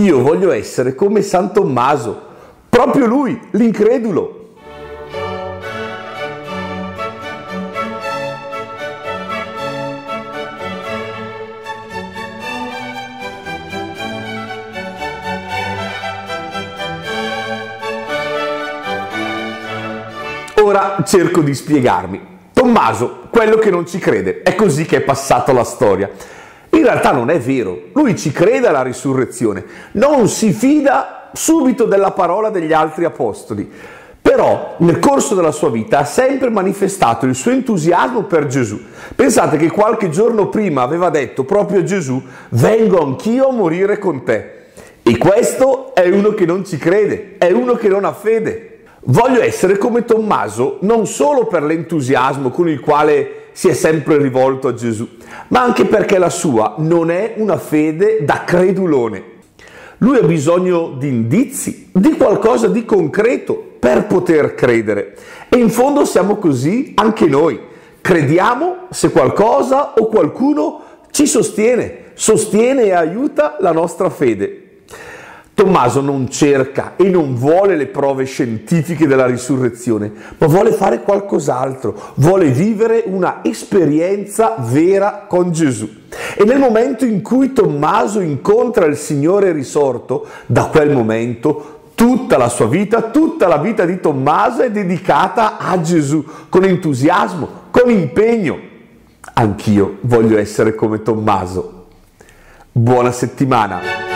Io voglio essere come San Tommaso, proprio lui, l'incredulo. Ora cerco di spiegarmi. Tommaso, quello che non ci crede, è così che è passata la storia. In realtà non è vero, lui ci crede alla risurrezione, non si fida subito della parola degli altri apostoli, però nel corso della sua vita ha sempre manifestato il suo entusiasmo per Gesù. Pensate che qualche giorno prima aveva detto proprio a Gesù: vengo anch'io a morire con te. E questo è uno che non ci crede, è uno che non ha fede. Voglio essere come Tommaso non solo per l'entusiasmo con il quale si è sempre rivolto a Gesù, ma anche perché la sua non è una fede da credulone. Lui ha bisogno di indizi, di qualcosa di concreto per poter credere. E in fondo siamo così anche noi. Crediamo se qualcosa o qualcuno ci sostiene e aiuta la nostra fede. Tommaso non cerca e non vuole le prove scientifiche della risurrezione, ma vuole fare qualcos'altro, vuole vivere una esperienza vera con Gesù. E nel momento in cui Tommaso incontra il Signore risorto, da quel momento tutta la sua vita, tutta la vita di Tommaso è dedicata a Gesù, con entusiasmo, con impegno. Anch'io voglio essere come Tommaso. Buona settimana!